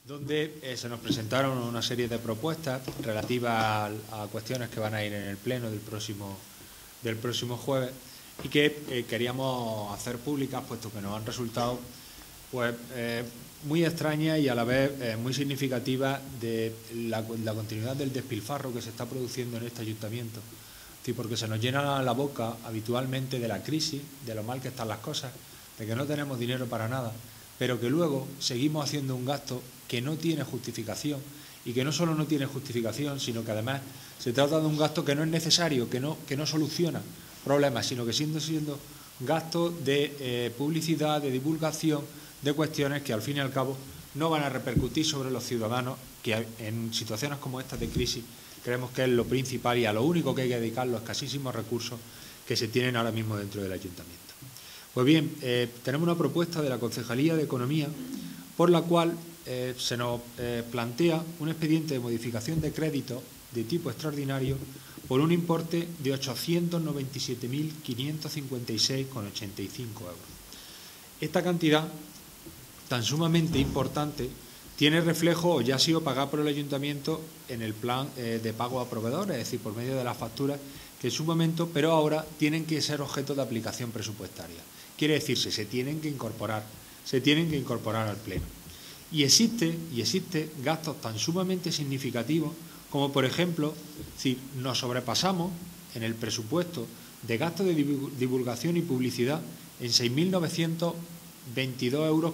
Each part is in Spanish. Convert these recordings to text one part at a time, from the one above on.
donde se nos presentaron una serie de propuestas relativas a cuestiones que van a ir en el pleno del próximo jueves y que queríamos hacer públicas, puesto que nos han resultado pues muy extrañas y a la vez muy significativas de la continuidad del despilfarro que se está produciendo en este ayuntamiento. Sí, porque se nos llena la boca habitualmente de la crisis, de lo mal que están las cosas, de que no tenemos dinero para nada, pero que luego seguimos haciendo un gasto que no tiene justificación y que no solo no tiene justificación, sino que además se trata de un gasto que no es necesario, que no soluciona problemas, sino que siendo gasto de publicidad, de divulgación, de cuestiones que al fin y al cabo no van a repercutir sobre los ciudadanos, que en situaciones como esta de crisis creemos que es lo principal y a lo único que hay que dedicar los escasísimos recursos que se tienen ahora mismo dentro del ayuntamiento. Pues bien, tenemos una propuesta de la Concejalía de Economía por la cual se nos plantea un expediente de modificación de crédito de tipo extraordinario por un importe de 897.556,85 euros. Esta cantidad tan sumamente importante tiene reflejo o ya ha sido pagada por el ayuntamiento en el plan de pago a proveedores, es decir, por medio de las facturas que en su momento, pero ahora tienen que ser objeto de aplicación presupuestaria. Quiere decirse, se tienen que incorporar al pleno. Y existe gastos tan sumamente significativos como, por ejemplo, si nos sobrepasamos en el presupuesto de gastos de divulgación y publicidad en 6.922,18 euros.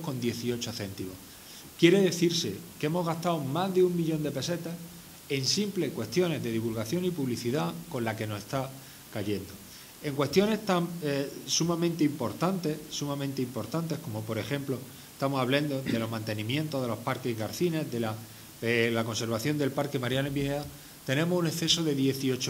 Quiere decirse que hemos gastado más de 1 millón de pesetas en simples cuestiones de divulgación y publicidad con la que nos está cayendo. En cuestiones tan sumamente importantes como, por ejemplo, estamos hablando de los mantenimientos de los parques y Garcines, de la conservación del Parque Mariano Pineda, tenemos un exceso de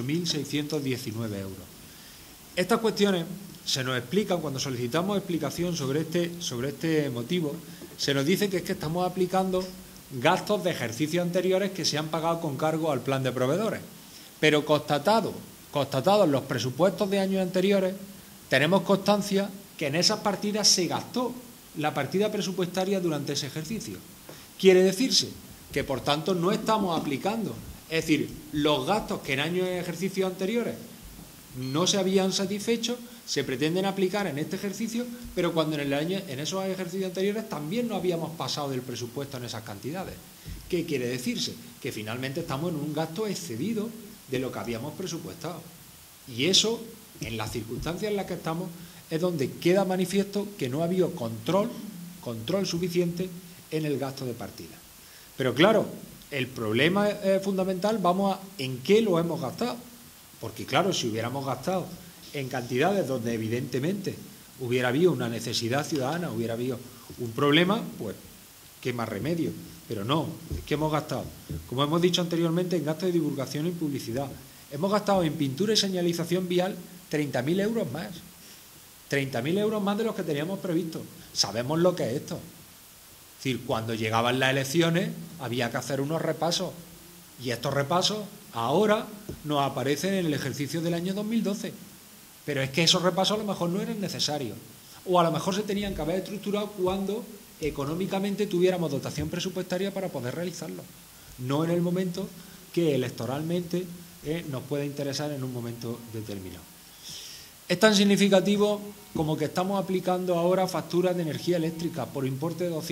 18.619 euros. Estas cuestiones se nos explican cuando solicitamos explicación sobre este motivo. Se nos dice que es que estamos aplicando gastos de ejercicios anteriores que se han pagado con cargo al plan de proveedores. Pero constatados los presupuestos de años anteriores, tenemos constancia que en esas partidas se gastó la partida presupuestaria durante ese ejercicio. Quiere decirse que, por tanto, no estamos aplicando. Es decir, los gastos que en años y ejercicios anteriores no se habían satisfecho, se pretenden aplicar en este ejercicio, pero cuando en esos ejercicios anteriores también no habíamos pasado del presupuesto en esas cantidades. ¿Qué quiere decirse? Que finalmente estamos en un gasto excedido de lo que habíamos presupuestado. Y eso, en las circunstancias en las que estamos, es donde queda manifiesto que no ha habido control suficiente en el gasto de partida. Pero claro, el problema fundamental en qué lo hemos gastado. Porque claro, si hubiéramos gastado en cantidades donde evidentemente hubiera habido una necesidad ciudadana, hubiera habido un problema, pues qué más remedio. Pero no, es que hemos gastado, como hemos dicho anteriormente, en gastos de divulgación y publicidad. Hemos gastado en pintura y señalización vial 30.000 euros más. 30.000 euros más de los que teníamos previsto. Sabemos lo que es esto. Es decir, cuando llegaban las elecciones había que hacer unos repasos. Y estos repasos ahora nos aparecen en el ejercicio del año 2012. Pero es que esos repasos a lo mejor no eran necesarios. O a lo mejor se tenían que haber estructurado cuando económicamente tuviéramos dotación presupuestaria para poder realizarlo. No en el momento que electoralmente nos pueda interesar en un momento determinado. Es tan significativo como que estamos aplicando ahora facturas de energía eléctrica por importe de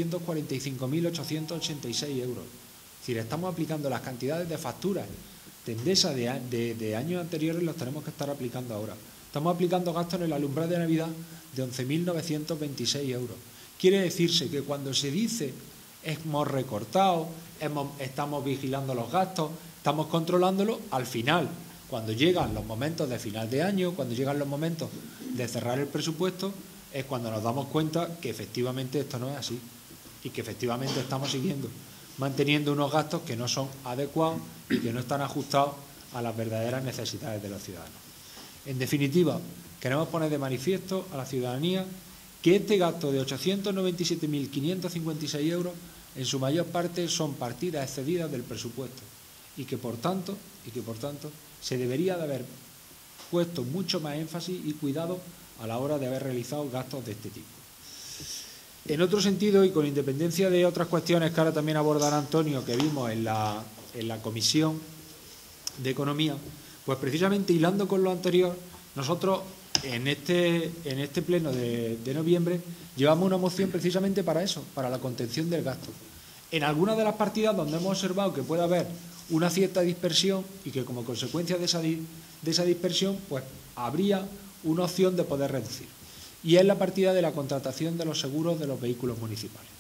245.886 euros. Es decir, estamos aplicando las cantidades de facturas de Endesa de años anteriores, las tenemos que estar aplicando ahora. Estamos aplicando gastos en el alumbrado de Navidad de 11.926 euros. Quiere decirse que cuando se dice hemos recortado, estamos vigilando los gastos, estamos controlándolo, al final, cuando llegan los momentos de final de año, cuando llegan los momentos de cerrar el presupuesto, es cuando nos damos cuenta que efectivamente esto no es así y que efectivamente estamos manteniendo unos gastos que no son adecuados y que no están ajustados a las verdaderas necesidades de los ciudadanos. En definitiva, queremos poner de manifiesto a la ciudadanía que este gasto de 897.556 euros en su mayor parte son partidas excedidas del presupuesto y que por tanto se debería de haber puesto mucho más énfasis y cuidado a la hora de haber realizado gastos de este tipo. En otro sentido, y con independencia de otras cuestiones que ahora también abordará Antonio, que vimos en la Comisión de Economía, pues precisamente hilando con lo anterior, nosotros en este pleno de noviembre llevamos una moción precisamente para eso, para la contención del gasto. En algunas de las partidas donde hemos observado que puede haber una cierta dispersión y que como consecuencia de esa dispersión pues habría una opción de poder reducir. Y es la partida de la contratación de los seguros de los vehículos municipales.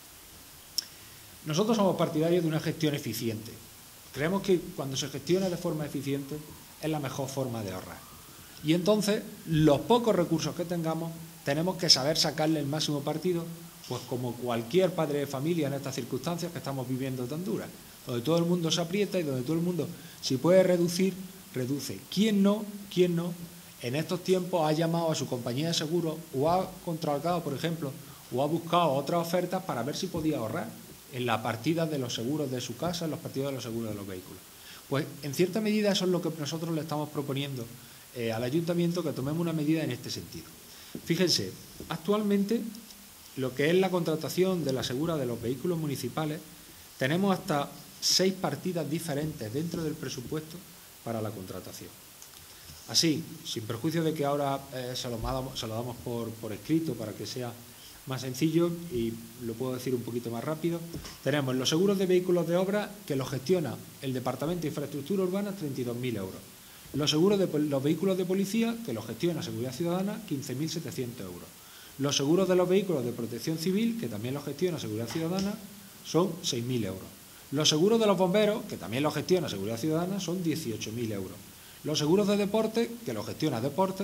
Nosotros somos partidarios de una gestión eficiente. Creemos que cuando se gestiona de forma eficiente es la mejor forma de ahorrar. Y entonces, los pocos recursos que tengamos, tenemos que saber sacarle el máximo partido, pues como cualquier padre de familia en estas circunstancias que estamos viviendo tan duras, donde todo el mundo se aprieta y donde todo el mundo, si puede reducir, reduce. ¿Quién no, en estos tiempos ha llamado a su compañía de seguros o ha contratado, por ejemplo, o ha buscado otras ofertas para ver si podía ahorrar en la partida de los seguros de su casa, en las partidas de los seguros de los vehículos? Pues en cierta medida eso es lo que nosotros le estamos proponiendo al Ayuntamiento, que tomemos una medida en este sentido. Fíjense, actualmente lo que es la contratación de la segura de los vehículos municipales, tenemos hasta 6 partidas diferentes dentro del presupuesto para la contratación. Así, sin perjuicio de que ahora se lo damos por escrito para que sea más sencillo y lo puedo decir un poquito más rápido, tenemos los seguros de vehículos de obra que los gestiona el Departamento de Infraestructura Urbana, 32.000 euros. Los seguros de los vehículos de policía que los gestiona Seguridad Ciudadana, 15.700 euros. Los seguros de los vehículos de protección civil, que también los gestiona Seguridad Ciudadana, son 6.000 euros. Los seguros de los bomberos, que también los gestiona Seguridad Ciudadana, son 18.000 euros. Los seguros de deporte, que los gestiona Deporte,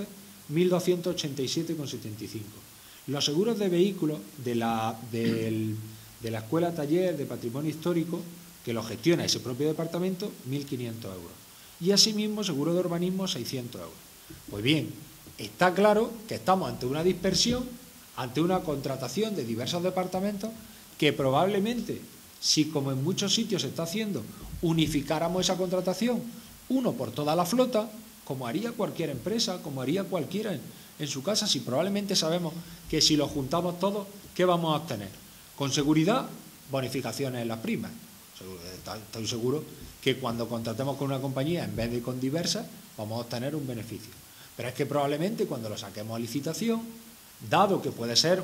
1.287,75. Los seguros de vehículos de la Escuela Taller de Patrimonio Histórico, que los gestiona ese propio departamento, 1.500 euros. Y asimismo, seguro de urbanismo, 600 euros. Pues bien, está claro que estamos ante una dispersión, ante una contratación de diversos departamentos que probablemente, si como en muchos sitios se está haciendo, unificáramos esa contratación, uno por toda la flota, como haría cualquier empresa, como haría cualquiera en su casa, si probablemente sabemos que si lo juntamos todos, ¿qué vamos a obtener? Con seguridad, bonificaciones en las primas. Estoy seguro que cuando contratemos con una compañía, en vez de con diversas, vamos a obtener un beneficio. Pero es que probablemente cuando lo saquemos a licitación, dado que puede ser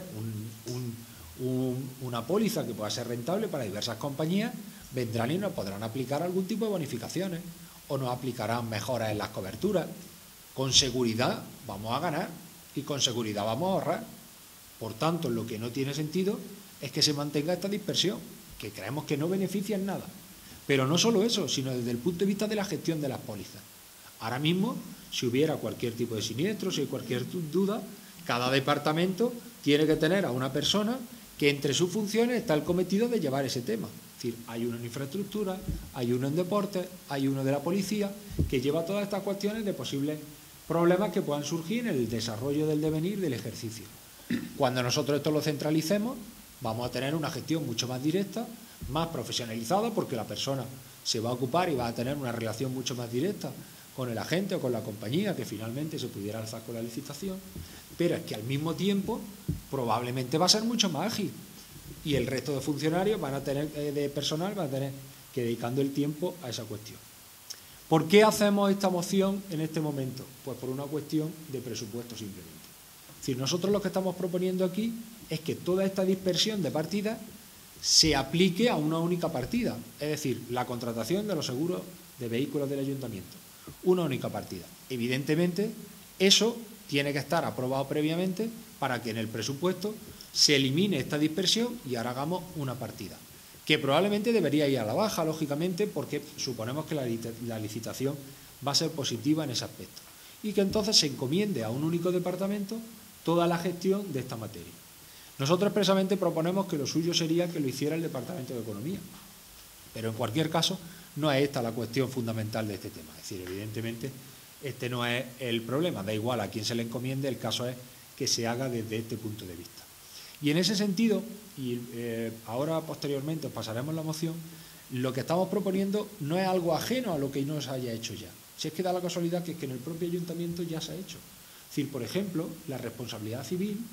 una póliza que pueda ser rentable para diversas compañías, vendrán y nos podrán aplicar algún tipo de bonificaciones o nos aplicarán mejoras en las coberturas. Con seguridad vamos a ganar y con seguridad vamos a ahorrar. Por tanto, lo que no tiene sentido es que se mantenga esta dispersión, que creemos que no beneficia en nada. Pero no solo eso, sino desde el punto de vista de la gestión de las pólizas. Ahora mismo, si hubiera cualquier tipo de siniestro, si hay cualquier duda, cada departamento tiene que tener a una persona que entre sus funciones está el cometido de llevar ese tema. Es decir, hay uno en infraestructura, hay uno en deporte, hay uno de la policía, que lleva todas estas cuestiones de posibles problemas que puedan surgir en el desarrollo del devenir del ejercicio. Cuando nosotros esto lo centralicemos, vamos a tener una gestión mucho más directa, más profesionalizada, porque la persona se va a ocupar y va a tener una relación mucho más directa con el agente o con la compañía que finalmente se pudiera alzar con la licitación, pero es que al mismo tiempo probablemente va a ser mucho más ágil y el resto de funcionarios van a tener, de personal, van a tener que dedicando el tiempo a esa cuestión. ¿Por qué hacemos esta moción en este momento? Pues por una cuestión de presupuesto simplemente. Es decir, nosotros lo que estamos proponiendo aquí es que toda esta dispersión de partidas se aplique a una única partida, es decir, la contratación de los seguros de vehículos del Ayuntamiento. Una única partida. Evidentemente, eso tiene que estar aprobado previamente para que en el presupuesto se elimine esta dispersión y ahora hagamos una partida, que probablemente debería ir a la baja, lógicamente, porque suponemos que la licitación va a ser positiva en ese aspecto, y que entonces se encomiende a un único departamento toda la gestión de esta materia. Nosotros expresamente proponemos que lo suyo sería que lo hiciera el Departamento de Economía, pero en cualquier caso no es esta la cuestión fundamental de este tema. Es decir, evidentemente este no es el problema, da igual a quién se le encomiende, el caso es que se haga desde este punto de vista. Y en ese sentido, y ahora posteriormente os pasaremos la moción, lo que estamos proponiendo no es algo ajeno a lo que no se haya hecho ya. Si es que da la casualidad que es que en el propio Ayuntamiento ya se ha hecho. Es decir, por ejemplo, la responsabilidad civil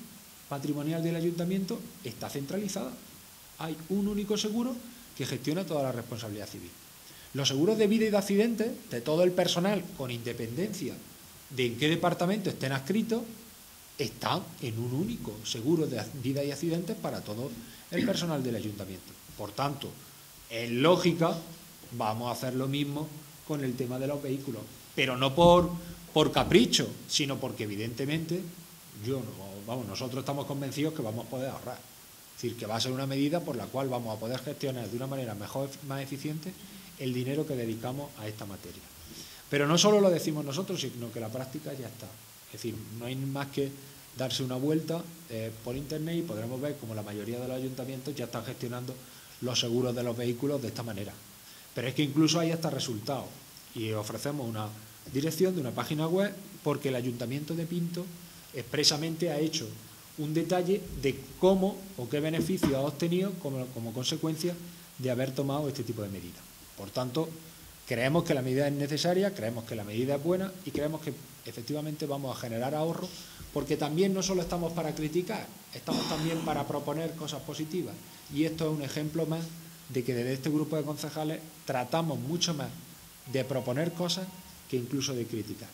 patrimonial del ayuntamiento está centralizada. Hay un único seguro que gestiona toda la responsabilidad civil. Los seguros de vida y de accidentes de todo el personal, con independencia de en qué departamento estén adscritos, están en un único seguro de vida y accidentes para todo el personal del ayuntamiento. Por tanto, en lógica, vamos a hacer lo mismo con el tema de los vehículos, pero no por capricho, sino porque evidentemente nosotros estamos convencidos que vamos a poder ahorrar. Es decir, que va a ser una medida por la cual vamos a poder gestionar de una manera mejor, más eficiente, el dinero que dedicamos a esta materia. Pero no solo lo decimos nosotros, sino que la práctica ya está. Es decir, no hay más que darse una vuelta por internet y podremos ver cómo la mayoría de los ayuntamientos ya están gestionando los seguros de los vehículos de esta manera. Pero es que incluso hay hasta resultados y ofrecemos una dirección de una página web porque el Ayuntamiento de Pinto expresamente ha hecho un detalle de cómo o qué beneficio ha obtenido como consecuencia de haber tomado este tipo de medidas. Por tanto, creemos que la medida es necesaria, creemos que la medida es buena y creemos que efectivamente vamos a generar ahorro, porque también no solo estamos para criticar, estamos también para proponer cosas positivas. Y esto es un ejemplo más de que desde este grupo de concejales tratamos mucho más de proponer cosas que incluso de criticar.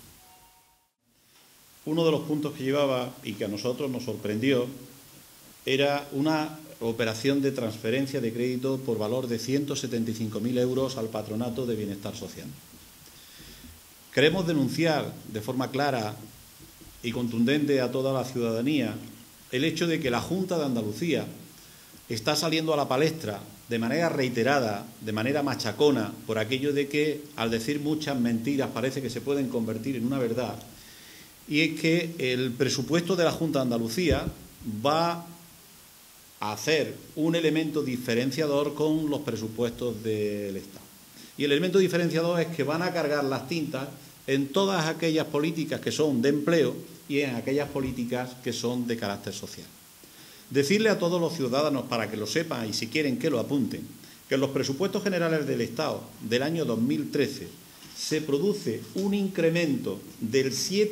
Uno de los puntos que llevaba y que a nosotros nos sorprendió era una operación de transferencia de crédito por valor de 175.000 euros al Patronato de Bienestar Social. Queremos denunciar de forma clara y contundente a toda la ciudadanía el hecho de que la Junta de Andalucía está saliendo a la palestra de manera reiterada, de manera machacona, por aquello de que al decir muchas mentiras parece que se pueden convertir en una verdad, y es que el presupuesto de la Junta de Andalucía va a hacer un elemento diferenciador con los presupuestos del Estado. Y el elemento diferenciador es que van a cargar las tintas en todas aquellas políticas que son de empleo y en aquellas políticas que son de carácter social. Decirle a todos los ciudadanos, para que lo sepan y si quieren que lo apunten, que en los presupuestos generales del Estado del año 2013 se produce un incremento del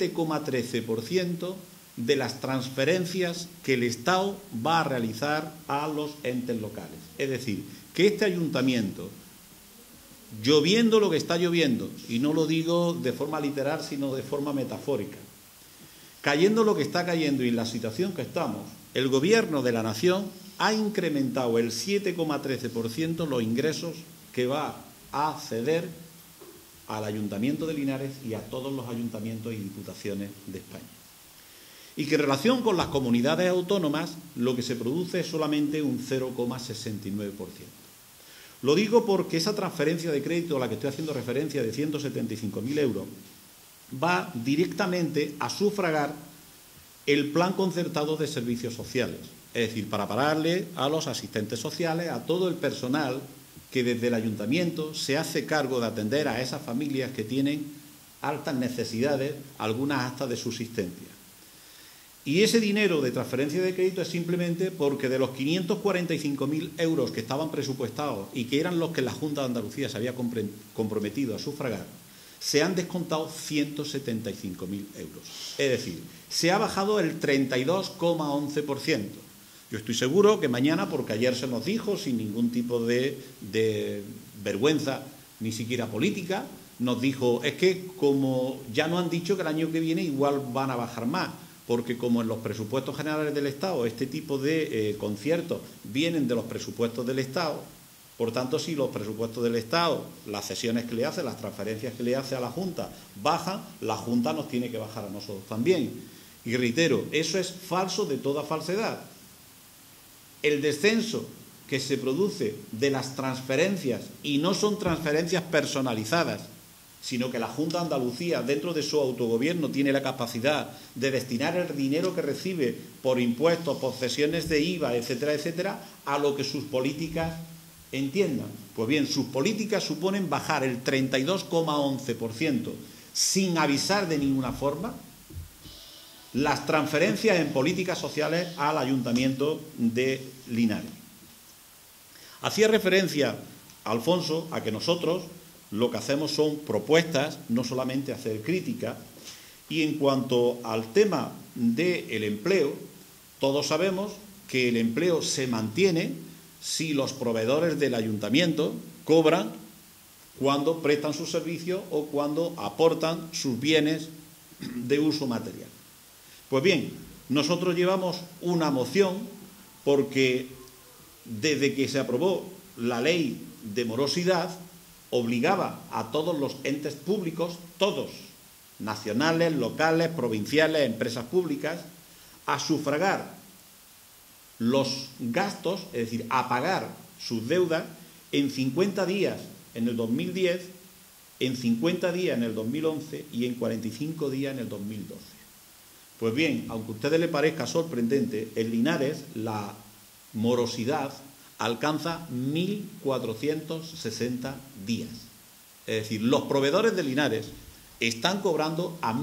7,13% de las transferencias que el Estado va a realizar a los entes locales. Es decir, que este ayuntamiento, lloviendo lo que está lloviendo, y no lo digo de forma literal, sino de forma metafórica, cayendo lo que está cayendo y en la situación que estamos, el Gobierno de la Nación ha incrementado el 7,13% los ingresos que va a ceder al Ayuntamiento de Linares y a todos los ayuntamientos y diputaciones de España. Y que en relación con las comunidades autónomas lo que se produce es solamente un 0,69%. Lo digo porque esa transferencia de crédito a la que estoy haciendo referencia de 175.000 euros va directamente a sufragar el plan concertado de servicios sociales, es decir, para pagarle a los asistentes sociales, a todo el personal que desde el ayuntamiento se hace cargo de atender a esas familias que tienen altas necesidades, algunas hasta de subsistencia. Y ese dinero de transferencia de crédito es simplemente porque de los 545.000 euros que estaban presupuestados y que eran los que la Junta de Andalucía se había comprometido a sufragar, se han descontado 175.000 euros. Es decir, se ha bajado el 32,11%. Yo estoy seguro que mañana, porque ayer se nos dijo, sin ningún tipo de vergüenza, ni siquiera política, nos dijo, es que como ya nos han dicho que el año que viene igual van a bajar más, porque como en los presupuestos generales del Estado este tipo de conciertos vienen de los presupuestos del Estado, por tanto, si los presupuestos del Estado, las cesiones que le hace, las transferencias que le hace a la Junta bajan, la Junta nos tiene que bajar a nosotros también. Y reitero, eso es falso de toda falsedad. El descenso que se produce de las transferencias, y no son transferencias personalizadas, sino que la Junta de Andalucía, dentro de su autogobierno, tiene la capacidad de destinar el dinero que recibe por impuestos, por cesiones de IVA, etcétera, etcétera, a lo que sus políticas entiendan. Pues bien, sus políticas suponen bajar el 32,11% sin avisar de ninguna forma las transferencias en políticas sociales al Ayuntamiento de Linares. Hacía referencia, Alfonso, a que nosotros lo que hacemos son propuestas, no solamente hacer crítica, y en cuanto al tema del empleo, Todos sabemos que el empleo se mantiene si los proveedores del ayuntamiento cobran cuando prestan sus servicios o cuando aportan sus bienes de uso material. Pues bien, nosotros llevamos una moción porque desde que se aprobó la ley de morosidad obligaba a todos los entes públicos, todos, nacionales, locales, provinciales, empresas públicas, a sufragar los gastos, es decir, a pagar sus deudas en 50 días en el 2010, en 50 días en el 2011 y en 45 días en el 2012. Pues bien, aunque a ustedes les parezca sorprendente, en Linares la morosidad alcanza 1.460 días. Es decir, los proveedores de Linares están cobrando a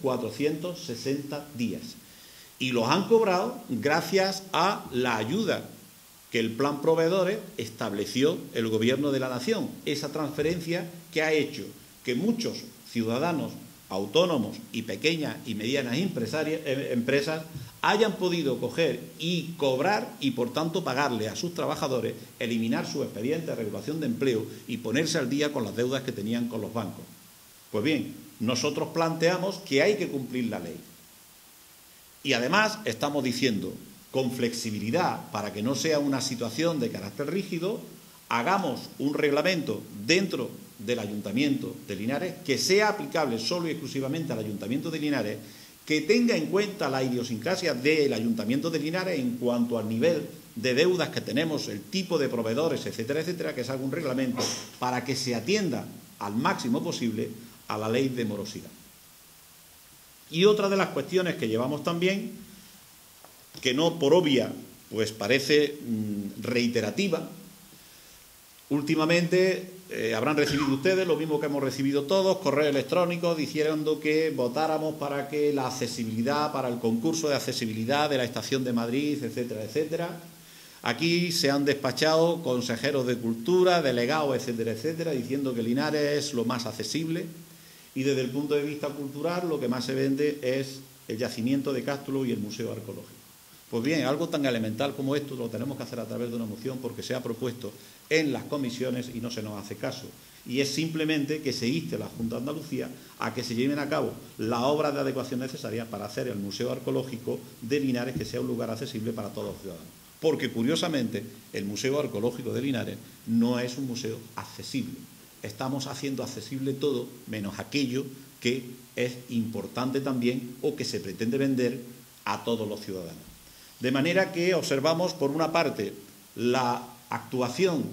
1.460 días. Y los han cobrado gracias a la ayuda que el Plan Proveedores estableció el Gobierno de la Nación. Esa transferencia que ha hecho que muchos ciudadanos autónomos y pequeñas y medianas empresas hayan podido coger y cobrar y, por tanto, pagarle a sus trabajadores, eliminar su expediente de regulación de empleo y ponerse al día con las deudas que tenían con los bancos. Pues bien, nosotros planteamos que hay que cumplir la ley. Y además estamos diciendo, con flexibilidad, para que no sea una situación de carácter rígido, hagamos un reglamento dentro del Ayuntamiento de Linares que sea aplicable solo y exclusivamente al Ayuntamiento de Linares, que tenga en cuenta la idiosincrasia del Ayuntamiento de Linares en cuanto al nivel de deudas que tenemos, el tipo de proveedores, etcétera, etcétera, que se haga un reglamento para que se atienda al máximo posible a la ley de morosidad. Y otra de las cuestiones que llevamos también, que no por obvia, pues parece reiterativa, últimamente habrán recibido ustedes, lo mismo que hemos recibido todos, correos electrónicos diciendo que votáramos para que la accesibilidad, para el concurso de accesibilidad de la Estación de Madrid, etcétera, etcétera. Aquí se han despachado consejeros de Cultura, delegados, etcétera, etcétera, diciendo que Linares es lo más accesible y desde el punto de vista cultural lo que más se vende es el yacimiento de Cástulo y el Museo Arqueológico. Pues bien, algo tan elemental como esto lo tenemos que hacer a través de una moción porque se ha propuesto en las comisiones y no se nos hace caso. Y es simplemente que se inste a la Junta de Andalucía a que se lleven a cabo las obras de adecuación necesarias para hacer el Museo Arqueológico de Linares que sea un lugar accesible para todos los ciudadanos. Porque, curiosamente, el Museo Arqueológico de Linares no es un museo accesible. Estamos haciendo accesible todo menos aquello que es importante también o que se pretende vender a todos los ciudadanos. De manera que observamos, por una parte, la actuación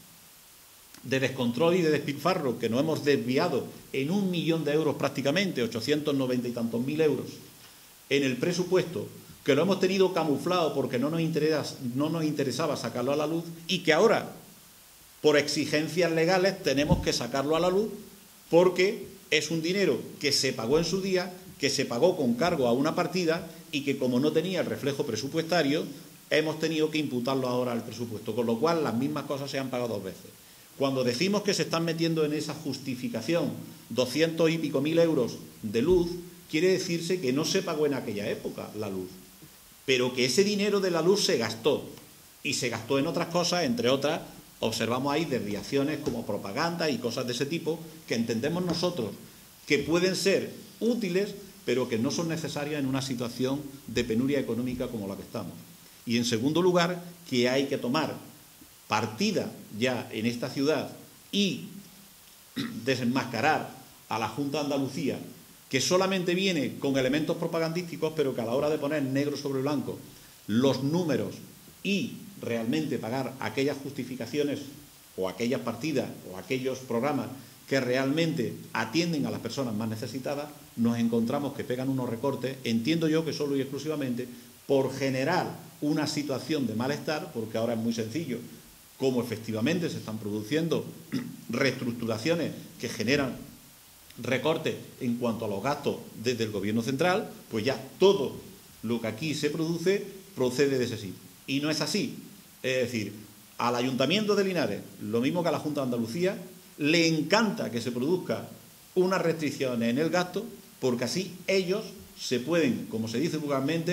de descontrol y de despilfarro que nos hemos desviado en 1 millón de euros prácticamente, 890 y tantos mil euros, en el presupuesto, que lo hemos tenido camuflado porque no nos interesaba sacarlo a la luz y que ahora, por exigencias legales, tenemos que sacarlo a la luz porque es un dinero que se pagó en su día, que se pagó con cargo a una partida y que, como no tenía el reflejo presupuestario, hemos tenido que imputarlo ahora al presupuesto, con lo cual las mismas cosas se han pagado 2 veces. Cuando decimos que se están metiendo en esa justificación 200 y pico mil euros de luz, quiere decirse que no se pagó en aquella época la luz, pero que ese dinero de la luz se gastó, y se gastó en otras cosas, entre otras, observamos ahí desviaciones como propaganda y cosas de ese tipo, que entendemos nosotros que pueden ser útiles, pero que no son necesarias en una situación de penuria económica como la que estamos. Y en segundo lugar, que hay que tomar partida ya en esta ciudad y desenmascarar a la Junta de Andalucía, que solamente viene con elementos propagandísticos, pero que a la hora de poner negro sobre blanco los números y realmente pagar aquellas justificaciones o aquellas partidas o aquellos programas que realmente atienden a las personas más necesitadas, nos encontramos que pegan unos recortes, entiendo yo que solo y exclusivamente por generar una situación de malestar, porque ahora es muy sencillo, como efectivamente se están produciendo reestructuraciones que generan recortes en cuanto a los gastos desde el Gobierno central, pues ya todo lo que aquí se produce procede de ese sitio. Y no es así. Es decir, al Ayuntamiento de Linares, lo mismo que a la Junta de Andalucía, le encanta que se produzca unas restricciones en el gasto, porque así ellos se pueden, como se dice vulgarmente,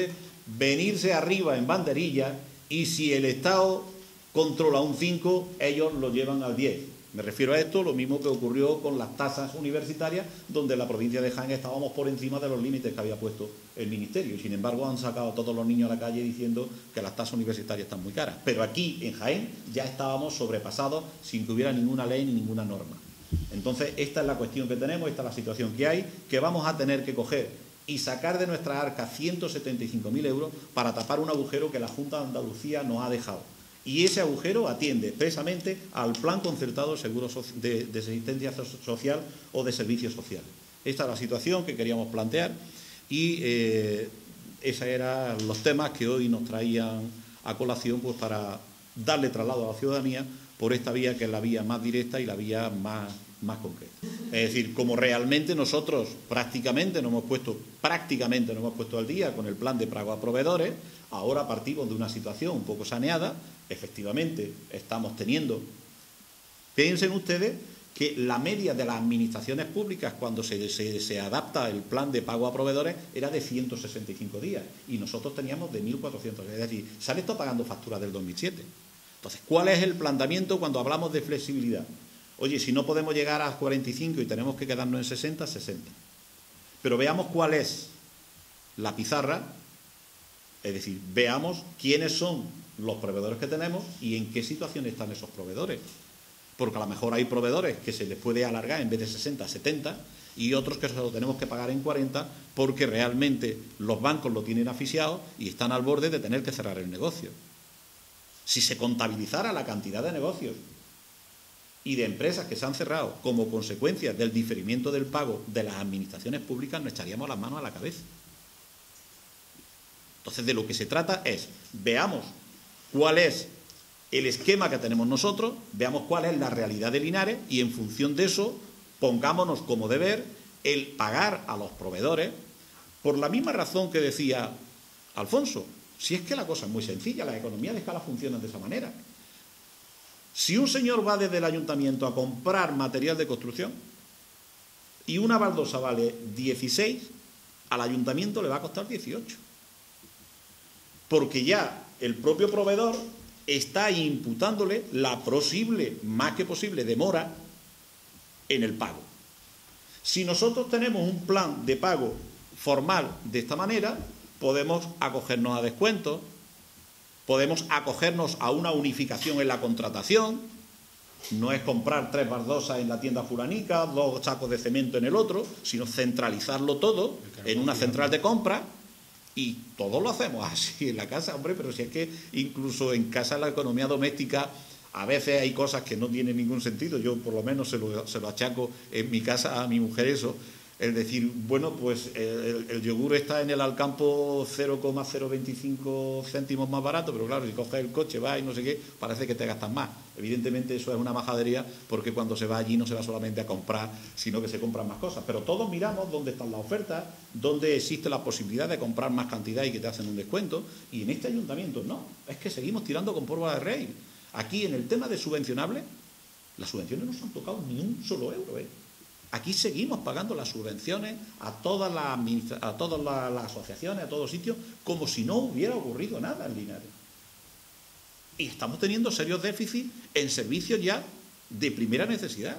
venirse arriba en banderilla y si el Estado controla un 5, ellos lo llevan al 10. Me refiero a esto, lo mismo que ocurrió con las tasas universitarias, donde en la provincia de Jaén estábamos por encima de los límites que había puesto el Ministerio. Y sin embargo han sacado a todos los niños a la calle diciendo que las tasas universitarias están muy caras. Pero aquí, en Jaén, ya estábamos sobrepasados sin que hubiera ninguna ley ni ninguna norma. Entonces, esta es la cuestión que tenemos, esta es la situación que hay, que vamos a tener que coger y sacar de nuestra arca 175.000 euros para tapar un agujero que la Junta de Andalucía nos ha dejado. Y ese agujero atiende expresamente al Plan Concertado de Seguro de Asistencia Social o de Servicios Sociales. Esta es la situación que queríamos plantear y esos eran los temas que hoy nos traían a colación, pues, para darle traslado a la ciudadanía por esta vía, que es la vía más directa y la vía más concreta. Es decir, como realmente nosotros prácticamente nos hemos puesto al día con el plan de pago a proveedores, ahora partimos de una situación un poco saneada. Efectivamente, estamos teniendo... Piensen ustedes que la media de las administraciones públicas cuando se adapta el plan de pago a proveedores era de 165 días y nosotros teníamos de 1.400. Es decir, se han estado pagando facturas del 2007. Entonces, ¿cuál es el planteamiento cuando hablamos de flexibilidad? Oye, si no podemos llegar a 45 y tenemos que quedarnos en 60, 60. Pero veamos cuál es la pizarra, es decir, veamos quiénes son los proveedores que tenemos y en qué situación están esos proveedores. Porque a lo mejor hay proveedores que se les puede alargar en vez de 60 a 70 y otros que se lo tenemos que pagar en 40 porque realmente los bancos lo tienen asfixiado y están al borde de tener que cerrar el negocio. Si se contabilizara la cantidad de negocios y de empresas que se han cerrado como consecuencia del diferimiento del pago de las administraciones públicas, nos echaríamos las manos a la cabeza. Entonces, de lo que se trata es, veamos cuál es el esquema que tenemos nosotros, veamos cuál es la realidad de Linares y en función de eso pongámonos como deber el pagar a los proveedores por la misma razón que decía Alfonso. Si es que la cosa es muy sencilla, las economías de escala funcionan de esa manera. Si un señor va desde el ayuntamiento a comprar material de construcción y una baldosa vale 16, al ayuntamiento le va a costar 18. Porque ya el propio proveedor está imputándole la posible, más que posible, demora en el pago. Si nosotros tenemos un plan de pago formal de esta manera, podemos acogernos a descuentos, podemos acogernos a una unificación en la contratación. No es comprar 3 baldosas en la tienda fulanica, 2 sacos de cemento en el otro, sino centralizarlo todo en una central de compra. Y todos lo hacemos así en la casa, hombre, pero si es que incluso en casa, en la economía doméstica, a veces hay cosas que no tienen ningún sentido. Yo por lo menos se lo achaco en mi casa a mi mujer eso. Es decir, bueno, pues el yogur está en el Alcampo 0,025 céntimos más barato, pero claro, si coges el coche, vas y no sé qué, parece que te gastas más. Evidentemente eso es una majadería porque cuando se va allí no se va solamente a comprar, sino que se compran más cosas. Pero todos miramos dónde están las ofertas, dónde existe la posibilidad de comprar más cantidad y que te hacen un descuento. Y en este ayuntamiento no, es que seguimos tirando con pólvora de rey. Aquí en el tema de subvencionables, las subvenciones no se han tocado ni un solo euro, Aquí seguimos pagando las subvenciones a todas las asociaciones, a todos sitios, como si no hubiera ocurrido nada en Linares. Y estamos teniendo serios déficits en servicios ya de primera necesidad.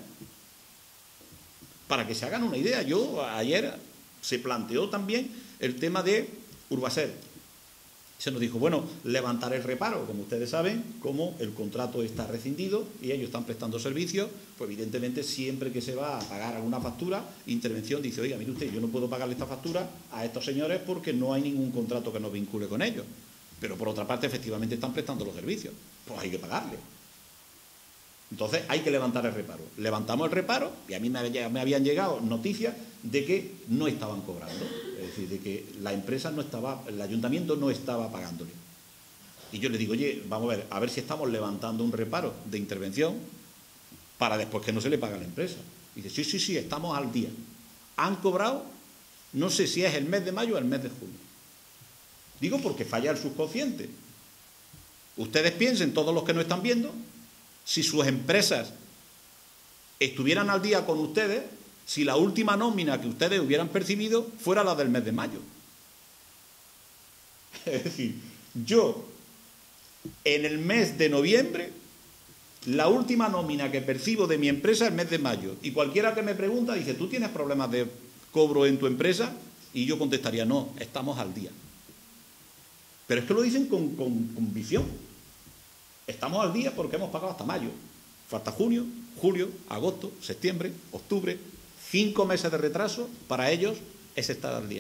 Para que se hagan una idea, ayer se planteó también el tema de Urbaser. Se nos dijo, bueno, levantar el reparo, como ustedes saben, como el contrato está rescindido y ellos están prestando servicios, pues evidentemente siempre que se va a pagar alguna factura, intervención dice, oiga, mire usted, yo no puedo pagarle esta factura a estos señores porque no hay ningún contrato que nos vincule con ellos. Pero por otra parte, efectivamente están prestando los servicios, pues hay que pagarle. Entonces hay que levantar el reparo. Levantamos el reparo y a mí me habían llegado noticias de que no estaban cobrando. Es decir, de que la empresa no estaba, el ayuntamiento no estaba pagándole. Y yo le digo, oye, vamos a ver si estamos levantando un reparo de intervención para después que no se le pague a la empresa. Y dice, sí, estamos al día. Han cobrado, no sé si es el mes de mayo o el mes de junio. Digo porque falla el subconsciente. Ustedes piensen, todos los que no están viendo, si sus empresas estuvieran al día con ustedes, si la última nómina que ustedes hubieran percibido fuera la del mes de mayo. Es decir, yo, en el mes de noviembre, la última nómina que percibo de mi empresa es el mes de mayo. Y cualquiera que me pregunta dice, ¿tú tienes problemas de cobro en tu empresa? Y yo contestaría, no, estamos al día. Pero es que lo dicen con convicción. Estamos al día porque hemos pagado hasta mayo. Falta junio, julio, agosto, septiembre, octubre. 5 meses de retraso, para ellos es estar al día.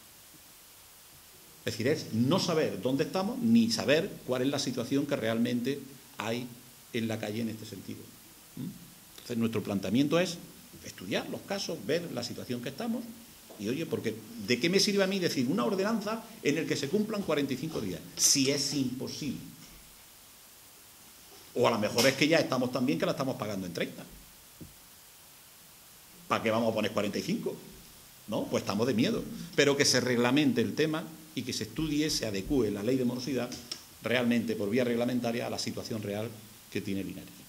Es decir, es no saber dónde estamos ni saber cuál es la situación que realmente hay en la calle en este sentido. Entonces, nuestro planteamiento es estudiar los casos, ver la situación que estamos y, oye, porque ¿de qué me sirve a mí decir una ordenanza en el que se cumplan 45 días? Si es imposible. O a lo mejor es que ya estamos tan bien que la estamos pagando en 30. ¿Para qué vamos a poner 45? ¿No? Pues estamos de miedo. Pero que se reglamente el tema y que se estudie, se adecúe la ley de morosidad realmente por vía reglamentaria a la situación real que tiene Linares.